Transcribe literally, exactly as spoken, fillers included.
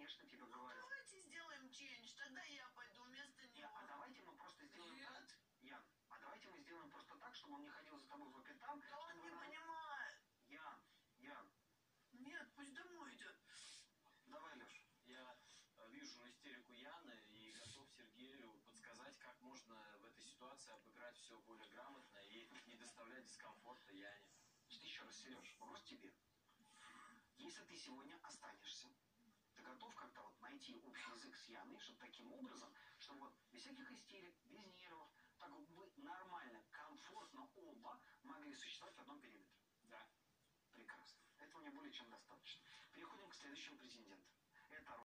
конечно, тебе говорю. Давайте сделаем чендж, тогда я пойду вместо него. Не, а давайте мы просто сделаем Нет. так, Ян, а давайте мы сделаем просто так, чтобы он не ходил за тобой по пятам. Да он не нам... понимает. Ян, Ян. Нет, пусть домой идет. Давай, Леш. Я вижу истерику Яны и готов Сергею подсказать, как можно в этой ситуации обыграть все более грамотно и не доставлять дискомфорта Яне. Значит, еще раз, Сереж, вопрос тебе. Если ты сегодня останешься, ты готов как-то вот найти общий язык с Яной, чтобы таким образом, чтобы вот без всяких истерик, без нервов, так вот вы нормально, комфортно оба могли существовать в одном периметре? Да. Прекрасно. Этого мне более чем достаточно. Переходим к следующему претенденту. Это